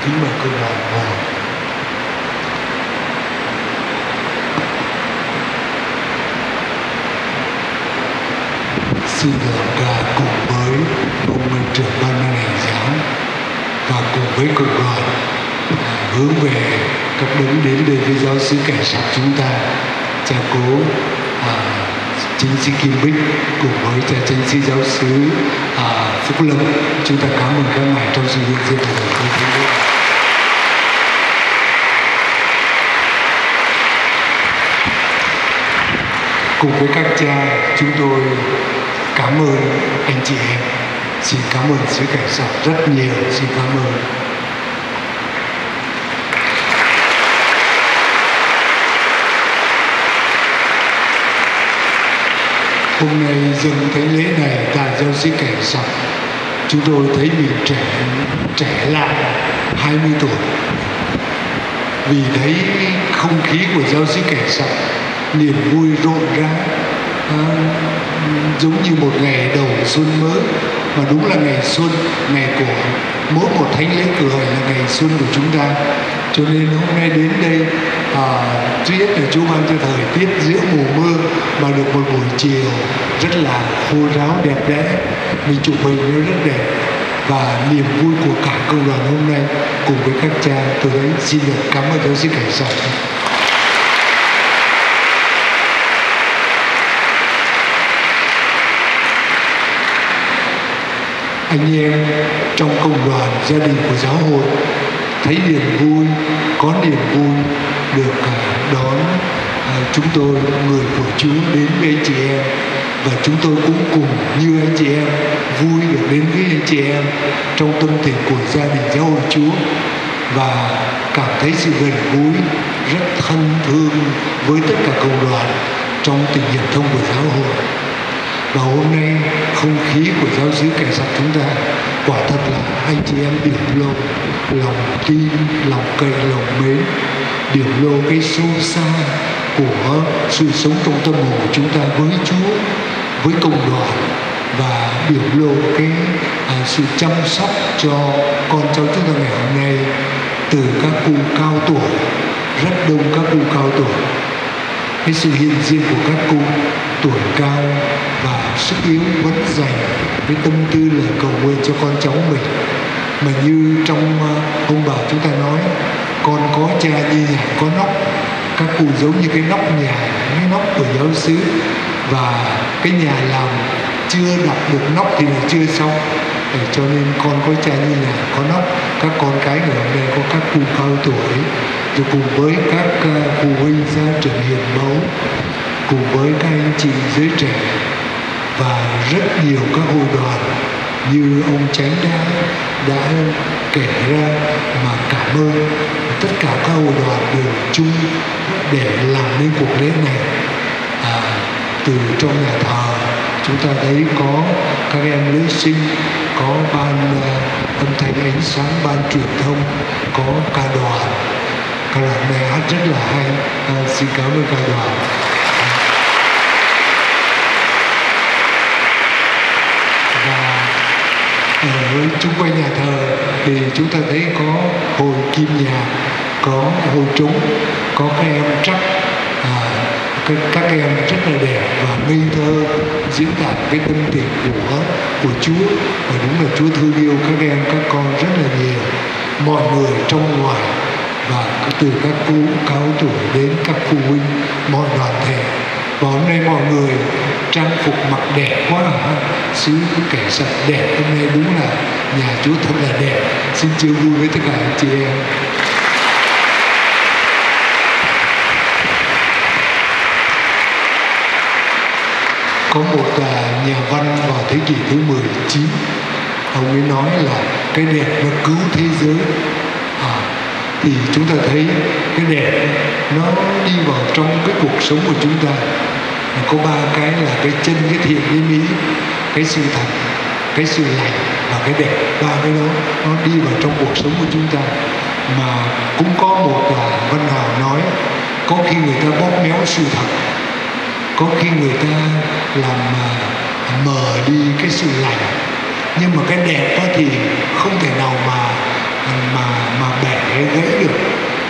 Kính mời công đoàn ngồi. Xin được cùng với ông trưởng ban hành giáo và cùng với cộng đoàn hướng về các đấng đến đây với giáo xứ Cảnh Sạc chúng ta, cha cố chính sĩ Kim Bích cùng với cha chính sĩ giáo xứ Phúc Lâm. Chúng ta cảm ơn các ngài trong sự hiện diện của Thầy Chúa. Cùng với các cha, chúng tôi cảm ơn anh chị em. Xin cảm ơn xứ Cảnh Sạc rất nhiều. Xin cảm ơn. Hôm nay dừng thánh lễ này tại giáo xứ Cảnh Sạc, chúng tôi thấy mình trẻ lại 20 tuổi. Vì thấy không khí của giáo xứ Cảnh Sạc, niềm vui rộn rã, giống như một ngày đầu xuân mới, mà đúng là ngày xuân, ngày của mỗi một thánh lễ cử hành là ngày xuân của chúng ta. Cho nên hôm nay đến đây, thứ nhất là Chúa ban cho thời tiết giữa mùa mưa mà được một buổi chiều rất là khô ráo đẹp đẽ, mình chụp hình nó rất đẹp, và niềm vui của cả công đoàn hôm nay cùng với các cha, tôi thấy xin được cảm ơn giáo sĩ Cảnh Sạc. Anh em trong công đoàn, gia đình của giáo hội thấy niềm vui, có niềm vui được đón chúng tôi, người của Chúa, đến với anh chị em, và chúng tôi cũng cùng như anh chị em vui được đến với anh chị em trong tâm tình của gia đình giáo hội Chúa, và cảm thấy sự gần gũi rất thân thương với tất cả công đoàn trong tình hiệp thông của giáo hội. Và hôm nay không khí của giáo xứ Cảnh Sạc chúng ta quả thật là anh chị em biểu lộ lòng tin, lòng cậy, lòng mến, biểu lộ cái sâu xa của sự sống trong tâm hồn của chúng ta với Chúa, với công đoàn, và biểu lộ cái sự chăm sóc cho con cháu chúng ta ngày hôm nay, từ các cụ cao tuổi, rất đông các cụ cao tuổi, cái sự hiện diện của các cụ tuổi cao và sức yếu vẫn dành với tâm tư lời cầu nguyện cho con cháu mình. Mà như trong ông bà chúng ta nói, con có cha như nhà có nóc, các cụ giống như cái nóc nhà, cái nóc của giáo xứ, và cái nhà làm chưa đặt được nóc thì là chưa xong. Cho nên con có cha như nhà có nóc, các con cái ở đây có các cụ cao tuổi, rồi cùng với các phụ huynh gia trưởng hiền mẫu, cùng với các anh chị giới trẻ, và rất nhiều các hội đoàn như ông Chánh đã kể ra, mà cảm ơn tất cả các hội đoàn đều chung để làm nên cuộc lễ này. Từ trong nhà thờ chúng ta thấy có các em lễ sinh, có ban âm thanh ánh sáng, ban truyền thông, có ca đoàn này hát rất là hay. Xin cảm ơn ca đoàn. Và ở chung quanh nhà thờ thì chúng ta thấy có hồi kim nhạc, có hồi trống, có các em trắc, các em rất là đẹp và ngây thơ, diễn đạt cái tâm tình của Chúa, và đúng là Chúa thương yêu các em, các con rất là nhiều, mọi người trong ngoài, và từ các cụ cao tuổi đến các phụ huynh, mọi đoàn thể. Và hôm nay mọi người trang phục mặc đẹp quá hả? Xứ Cảnh Sạc đẹp, hôm nay đúng là nhà Chúa thật là đẹp. Xin chia vui với tất cả anh chị em. Có một nhà văn vào thế kỷ thứ 19, ông ấy nói là cái đẹp nó cứu thế giới. Thì chúng ta thấy cái đẹp nó đi vào trong cái cuộc sống của chúng ta. Có ba cái là cái chân, cái thiện, cái mỹ, cái sự thật, cái sự lành và cái đẹp. Ba cái đó nó đi vào trong cuộc sống của chúng ta. Mà cũng có một văn hào nói, có khi người ta bóp méo sự thật, có khi người ta làm mờ đi cái sự lành, nhưng mà cái đẹp đó thì không thể nào mà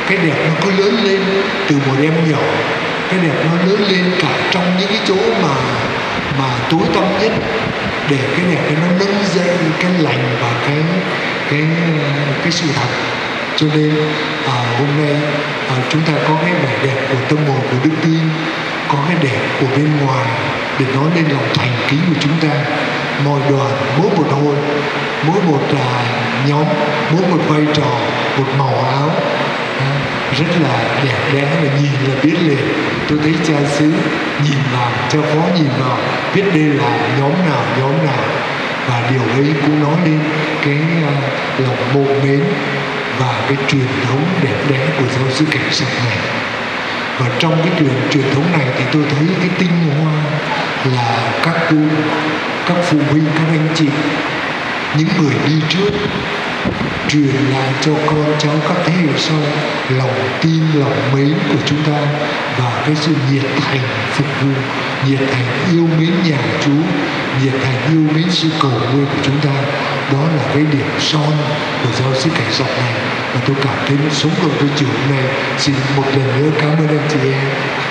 cái đẹp nó cứ lớn lên từ một em nhỏ, cái đẹp nó lớn lên cả trong những cái chỗ mà tối tăm nhất, để cái đẹp nó nâng dậy cái lành và cái sự thật. Cho nên hôm nay chúng ta có cái vẻ đẹp của tâm hồn của đức tin, có cái đẹp của bên ngoài để nói lên lòng thành kính của chúng ta. Mọi đoàn, mỗi một hội, mỗi một nhóm, mỗi một vai trò, một màu áo rất là đẹp đẽ, và nhìn là biết liền. Tôi thấy cha xứ nhìn vào, cha phó nhìn vào biết đây là nhóm nào, và điều ấy cũng nói lên cái lòng mộ mến và cái truyền thống đẹp đẽ của giáo xứ Cảnh Sạch này. Và trong cái truyền thống này thì tôi thấy cái tinh hoa là các cô, các phụ huynh, các anh chị, những người đi trước truyền lại cho con cháu các thế hệ sau lòng tin, lòng mến của chúng ta, và cái sự nhiệt thành phục vụ, nhiệt thành yêu mến nhà Chúa, nhiệt thành yêu mến sự cầu nguyện của chúng ta. Đó là cái điểm son của giáo xứ Cảnh Sạch này, và tôi cảm thấy nó sống động với chiều hôm nay. Xin một lần nữa cảm ơn anh chị em.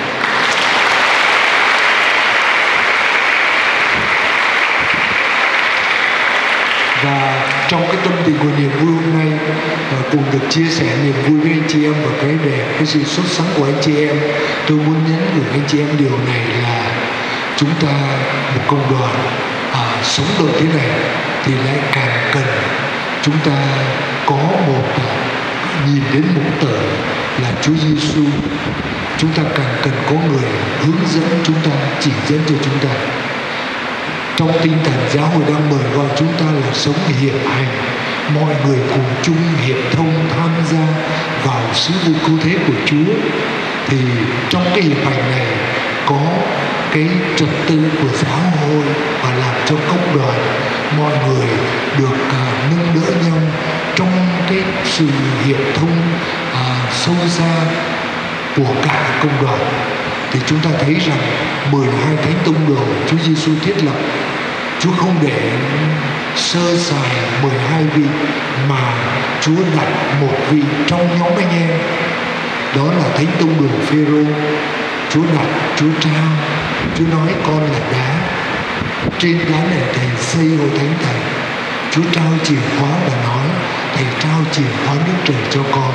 Và trong cái tâm tình của niềm vui hôm nay, cùng được chia sẻ niềm vui với anh chị em và cái đẹp, cái sự sốt sắng của anh chị em, tôi muốn nhắn gửi anh chị em điều này là chúng ta một công đoàn sống được thế này thì lại càng cần chúng ta có một nhìn đến mục tử là Chúa Giêsu. Chúng ta càng cần có người hướng dẫn chúng ta, chỉ dẫn cho chúng ta. Trong tinh thần giáo hội đang mời gọi chúng ta là sống hiệp hành, mọi người cùng chung hiệp thông tham gia vào sứ vụ cứu thế của Chúa. Thì trong cái hiệp hành này có cái trật tự của giáo hội, và làm cho cộng đoàn mọi người được nâng đỡ nhau trong cái sự hiệp thông sâu xa của cả công đoàn. Thì chúng ta thấy rằng 12 thánh tông đồ Chúa Giêsu thiết lập, Chúa không để sơ sài 12 vị, mà Chúa đặt một vị trong nhóm anh em, đó là thánh tông đồ Phêrô. Chúa đặt, Chúa trao, Chúa nói con là đá, trên đá này thầy xây hội thánh thầy. Chúa trao chìa khóa và nói thầy trao chìa khóa nước trời cho con.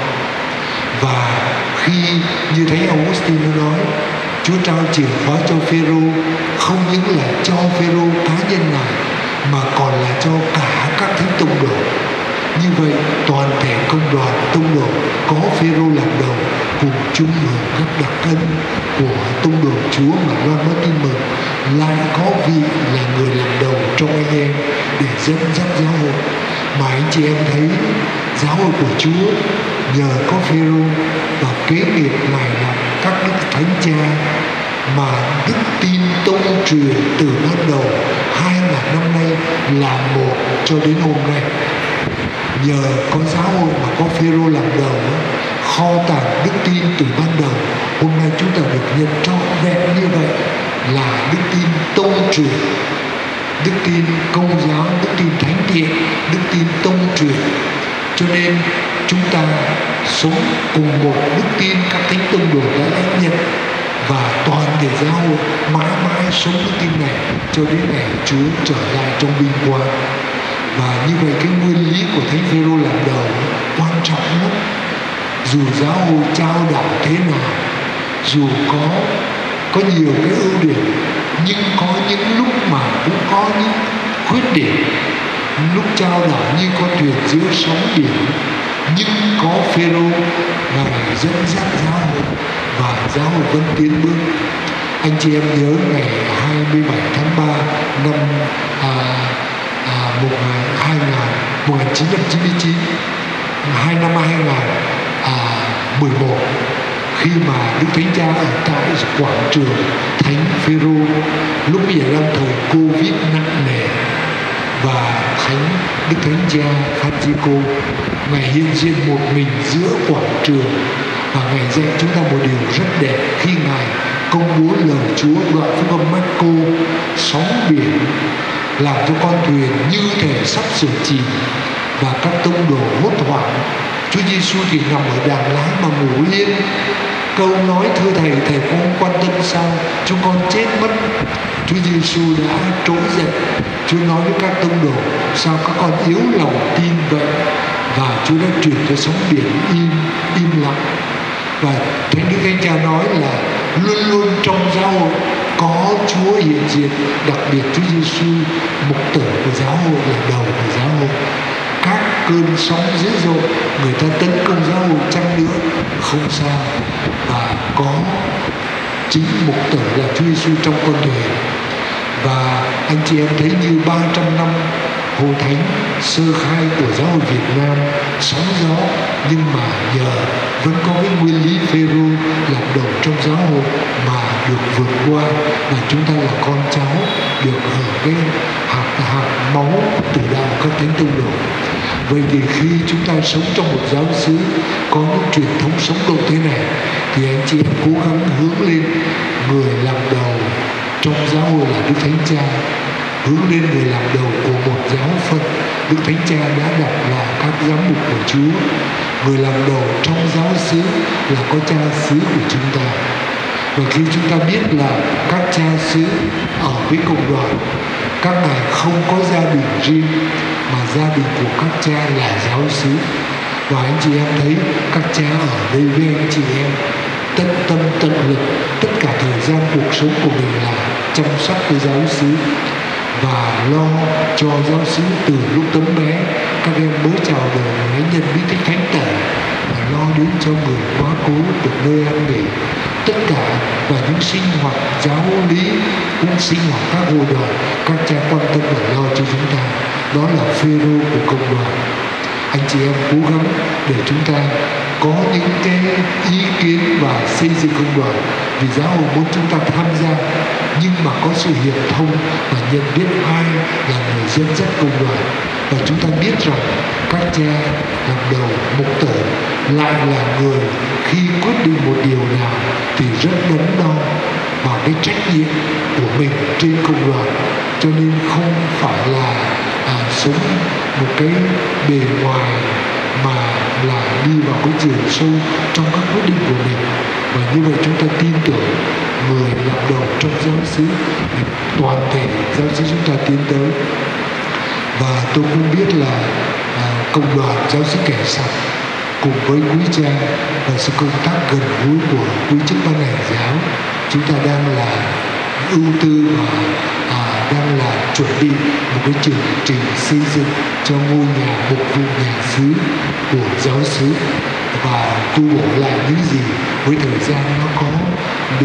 Và khi như thánh Augustine nó nói, Chúa trao chìa khóa cho Phêrô, không những là cho Phêrô cá nhân này, mà còn là cho cả các thánh tông đồ. Như vậy toàn thể công đoàn tông đồ có Phêrô làm đầu, cùng chung hưởng các đặc ân của tông đồ Chúa mà loan báo tin mừng, lại có vị là người làm đầu trong anh em để dẫn dắt giáo hội. Mà anh chị em thấy giáo hội của Chúa nhờ có Phêrô và kế nghiệp này là các đức thánh cha mà đức tin tông truyền từ bắt đầu 2000 năm nay là một cho đến hôm nay. Nhờ có giáo hội mà có Phêrô làm đầu, kho tàng đức tin từ ban đầu, hôm nay chúng ta được nhận trọn vẹn như vậy là đức tin tông truyền, đức tin công giáo, đức tin thánh thiện, đức tin tông truyền. Cho nên chúng ta sống cùng một đức tin các thánh tông đồ đã lãnh nhận, và toàn thể giáo hội mãi mãi sống đức tin này cho đến ngày Chúa trở lại trong vinh quang. Và như vậy cái nguyên lý của thánh Phêrô làm đầu quan trọng lắm. Dù giáo hội trao đảo thế nào, dù có nhiều cái ưu điểm, nhưng có những lúc mà cũng có những khuyết điểm. Lúc trao đảo như con thuyền giữa sóng biển, nhưng có Phêrô ngài dẫn dắt giáo hội, và giáo hội vẫn tiến bước. Anh chị em nhớ ngày 27 tháng 3 năm 1999, năm 2011, khi mà Đức Thánh Cha ở tại quảng trường Thánh Phêrô, lúc bây giờ đang thời Covid nặng nề, và Đức Thánh Cha Francisco ngài hiện diện một mình giữa quảng trường, và ngài dạy chúng ta một điều rất đẹp khi ngài công bố lời Chúa đoạn phúc âm Marco: sóng biển làm cho con thuyền như thể sắp sửa chìm, và các tông đồ hốt hoảng. Chúa Giêsu thì nằm ở đàn lái mà ngủ yên. Câu nói thưa thầy, thầy không quan tâm sao? Chúng con chết mất. Chúa Giêsu đã trỗi dậy. Chúa nói với các tông đồ: sao các con yếu lòng tin vậy? Và Chúa đã truyền cho sóng biển im lặng. Và Thánh Đức Thánh Cha nói là luôn luôn trong giáo hội có Chúa hiện diện. Đặc biệt Chúa Giêsu, mục tử của giáo hội, là đầu của giáo hội. Các cơn sóng dữ dội, người ta tấn công giáo hội chăng nữa không sao, và có chính mục tử là Chúa Giêsu trong con thuyền. Và anh chị em thấy như 300 năm Hội Thánh sơ khai của giáo hội Việt Nam sóng gió, nhưng mà nhờ vẫn có cái nguyên lý Phêrô làm đầu trong giáo hội mà được vượt qua, và chúng ta là con cháu được hưởng cái hạt máu từ đạo các thánh tông đồ. Vậy thì khi chúng ta sống trong một giáo xứ có những truyền thống sống độ thế này, thì anh chị em cố gắng hướng lên người làm đầu trong giáo hội là Đức Thánh Cha, hướng lên người làm đầu của một giáo phận. Đức Thánh Cha đã đặt là các giám mục của Chúa. Người làm đầu trong giáo xứ là có cha xứ của chúng ta. Và khi chúng ta biết là các cha xứ ở với cộng đoàn, các ngài không có gia đình riêng, mà gia đình của các cha là giáo xứ. Và anh chị em thấy các cha ở đây với anh chị em tận tâm tận lực, tất cả thời gian cuộc sống của mình là chăm sóc với giáo xứ và lo cho giáo xứ từ lúc tấm bé. Các em mới chào đời lấy nhân bí tích thánh tẩy và lo đến cho người quá cố được nơi ăn nghỉ, tất cả. Và những sinh hoạt giáo lý cũng sinh hoạt các hội đoàn, các cha quan tâm và lo cho chúng ta. Đó là Phêrô của cộng đoàn. Anh chị em cố gắng để chúng ta có những cái ý kiến và xây dựng công đoàn, vì giáo hội muốn chúng ta tham gia, nhưng mà có sự hiệp thông và nhận biết ai là người dẫn dắt công đoàn. Và chúng ta biết rằng các cha làm đầu mục tử lại là người khi quyết định một điều nào thì rất đắn đo vào cái trách nhiệm của mình trên công đoàn, cho nên không phải là sống một cái bề ngoài mà là đi vào cái chiều sâu trong các quyết định của mình. Và như vậy chúng ta tin tưởng người làm đầu trong giáo xứ, toàn thể giáo xứ chúng ta tiến tới. Và tôi cũng biết là công đoàn giáo xứ Kẻ Sặt cùng với quý cha và sự công tác gần gũi của quý chức ban hành giáo, chúng ta đang là ưu tư và đang là chuẩn bị một cái chương trình xây dựng cho ngôi nhà mục vụ nhà xứ của giáo xứ và tu bổ lại những gì với thời gian nó có bị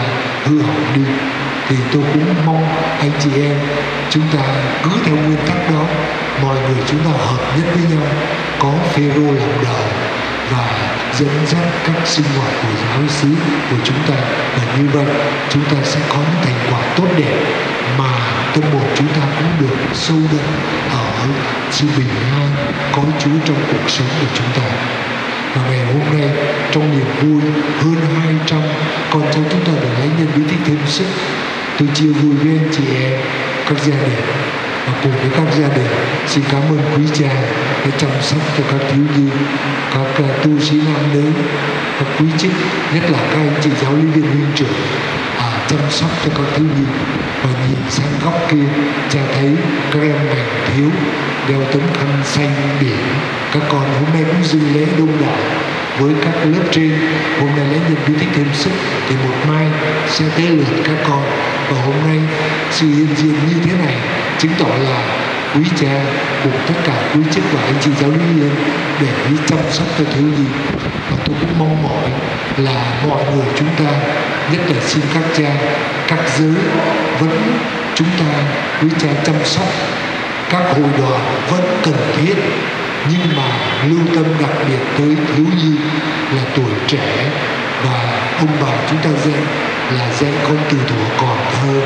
hư hỏng đi. Thì tôi cũng mong anh chị em chúng ta cứ theo nguyên tắc đó, mọi người chúng ta hợp nhất với nhau, có Phêrô làm đầu và dẫn dắt các sinh hoạt của giáo xứ của chúng ta. Và như vậy chúng ta sẽ có những thành quả tốt đẹp, mà tâm hồn chúng ta cũng được sâu đậm ở sự bình an có Chúa trong cuộc sống của chúng ta. Và ngày hôm nay trong niềm vui hơn 200 con cháu chúng ta được lấy nhân bí tích thêm sức, tôi chia vui với anh chị em, các gia đình, và cùng với các gia đình xin cảm ơn quý cha đã chăm sóc cho các thiếu nhi, các tu sĩ nam nữ, các quý chức, nhất là các anh chị giáo lý viên huynh trưởng chăm sóc cho các thiếu nhi. Và nhìn sang góc kia, cha thấy các em mảnh thiếu đeo tấm khăn xanh biển. Các con hôm nay cũng dự lễ đông đảo với các lớp trên. Hôm nay lễ nhận bí tích thêm sức thì một mai sẽ tới lượt các con. Và hôm nay sự hiện diện như thế này chứng tỏ là quý cha cùng tất cả quý chức và anh chị giáo lý viên để đi chăm sóc cho thiếu nhi. Và tôi cũng mong mỏi là mọi người chúng ta, nhất là xin các cha, các giới vẫn chúng ta quý cha chăm sóc. Các hội đoàn vẫn cần thiết, nhưng mà lưu tâm đặc biệt tới thiếu nhi là tuổi trẻ, và ông bà chúng ta dạy là dạy con từ thuở còn thơ.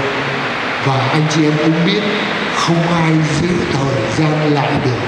Và anh chị em cũng biết không ai giữ thời gian lại được.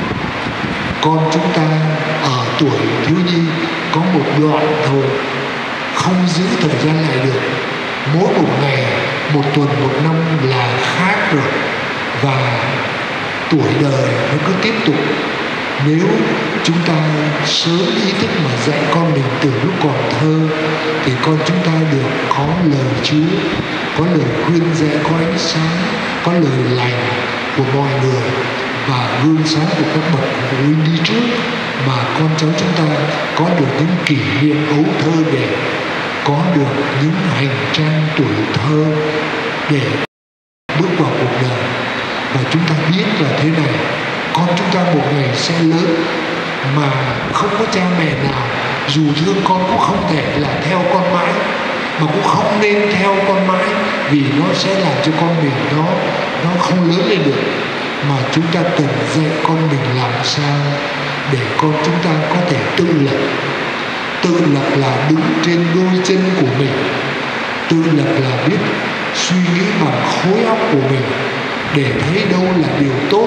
Con chúng ta ở tuổi thiếu nhi có một đoạn thôi, không giữ thời gian lại được. Mỗi một ngày, một tuần, một năm là khác rồi, và tuổi đời nó cứ tiếp tục. Nếu chúng ta sớm ý thức mà dạy con mình từ lúc còn thơ thì con chúng ta được có lời Chúa, có lời khuyên dạy, có ánh sáng, có lời lành của mọi người và gương sáng của các bậc phụ huynh đi trước, mà con cháu chúng ta có được những kỷ niệm ấu thơ đẹp, có được những hành trang tuổi thơ để bước vào cuộc đời. Và chúng ta biết là thế này, con chúng ta một ngày sẽ lớn mà không có cha mẹ nào dù thương con cũng không thể là theo con mãi, mà cũng không nên theo con mãi, vì nó sẽ làm cho con mình nó không lớn lên được. Mà chúng ta cần dạy con mình làm sao để con chúng ta có thể tự lập. Tự lập là đứng trên đôi chân của mình, tự lập là biết suy nghĩ bằng khối óc của mình, để thấy đâu là điều tốt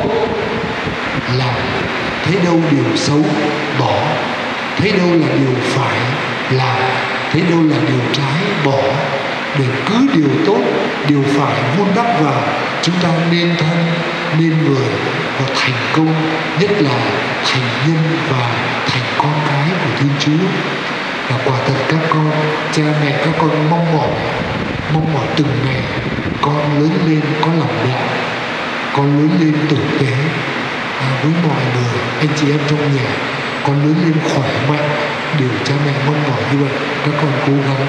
làm, thấy đâu điều xấu bỏ, thấy đâu là điều phải làm, thấy đâu là điều trái bỏ, để cứ điều tốt, điều phải vun đắp vào. Chúng ta nên thân, nên người và thành công, nhất là thành nhân và thành con cái của Thiên Chúa. Và quả thật các con, cha mẹ các con mong mỏi từng ngày con lớn lên có lòng đạo, con lớn lên tử tế với mọi người, anh chị em trong nhà, con lớn lên khỏe mạnh. Điều cha mẹ mong mỏi như vậy, các con cố gắng.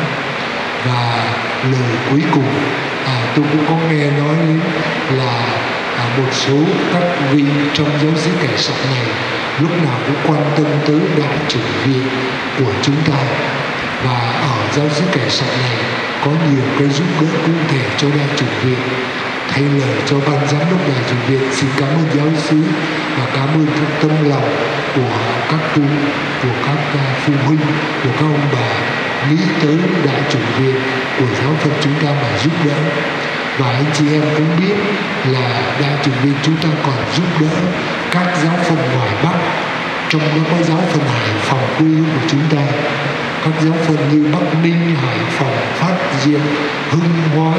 Và lời cuối cùng tôi cũng có nghe nói đến là một số các vị trong giáo xứ Kẻ Sạn này lúc nào cũng quan tâm tới đại chủng viện của chúng ta. Và ở giáo xứ Kẻ Sạn này có nhiều cái giúp đỡ cụ thể cho đại chủng viện. Thay lời cho ban giám đốc đại chủng viện xin cảm ơn giáo xứ và cảm ơn các tâm lòng của các cụ, của các phụ huynh, của các ông bà nghĩ tới đại chủng viện của giáo phận chúng ta mà giúp đỡ. Và anh chị em cũng biết là đại chủng viện chúng ta còn giúp đỡ các giáo phận ngoài Bắc, trong đó có giáo phận Hải Phòng quê hương của chúng ta, các giáo phận như Bắc Ninh, Hải Phòng, Phát Diệm, Hưng Hóa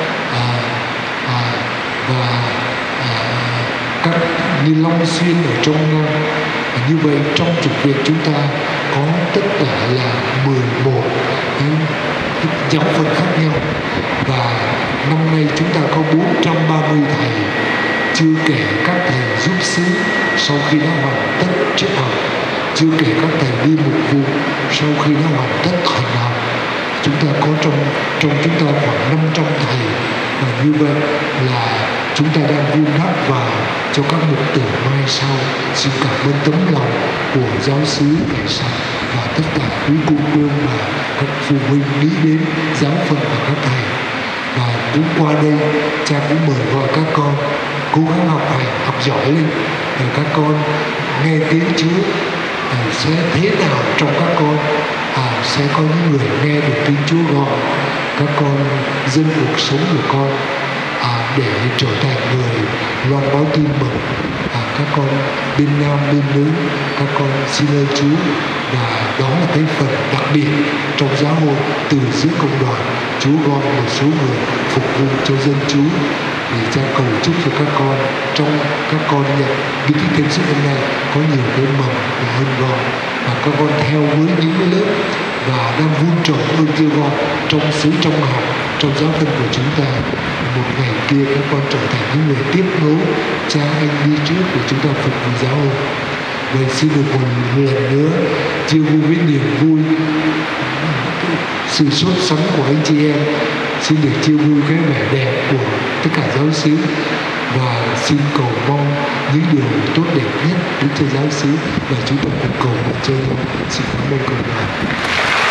và các như Long Xuyên ở trong Nam. Như vậy trong chủng viện chúng ta có tất cả là 11 giáo phận khác nhau, và năm nay chúng ta có 430 thầy, chưa kể các thầy giúp xứ sau khi đã hoàn tất chức học, chưa kể các thầy đi mục vụ sau khi đã hoàn tất hành học. Chúng ta có trong chúng ta khoảng 500 thầy, và như vậy là chúng ta đang vun đắp vào cho các mục tử mai sau. Xin cảm ơn tấm lòng của giáo xứ Kẻ Sạn và tất cả quý cụ cô và các phụ huynh nghĩ đến giáo phận và các thầy. Và cũng qua đây cha cũng mời gọi các con cố gắng học hành, học giỏi lên, để các con nghe tiếng Chúa sẽ thế nào trong các con sẽ có những người nghe được tiếng Chúa gọi các con dân cuộc sống của con để trở thành người loan báo tin mừng. Các con bên nam bên nữ, các con xin ơn Chúa. Và đó là cái phần đặc biệt trong giáo hội, từ giữa cộng đoàn Chúa gọi một số người phục vụ cho dân Chúa. Thì cha cầu chúc cho các con, trong các con nhận những cái kiến thức hôm nay có nhiều cái mầm và ơn gọi, và các con theo với những cái lớp và đang vun trồng ơn kêu gọi trong xứ trong học, trong giáo phận của chúng ta. Một ngày kia các con trở thành những người tiếp nối cha anh đi trước của chúng ta phục vụ giáo hội. Vậy xin được một lần nữa chia vui với niềm vui, sự sốt sắng của anh chị em, xin được chia vui cái vẻ đẹp của tất cả giáo xứ, và xin cầu mong những điều tốt đẹp nhất đến cho giáo xứ, và chúng ta cùng cầu nguyện cho nhau. Xin cảm ơn cộng đoàn.